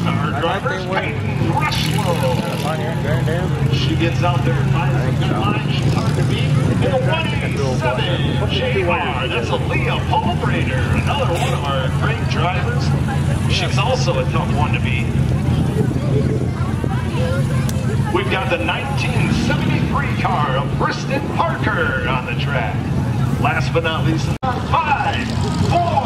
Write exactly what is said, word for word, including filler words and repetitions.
Our driver's Peyton Rushlow. She gets out there and finds a good line. She's hard to beat. And the one eighty-seven J R. That's a Leah Paul-Brader, another one of our great drivers. She's also a tough one to beat. We've got the nineteen seventy-three car of Kristen Parker on the track. Last but not least, five, four,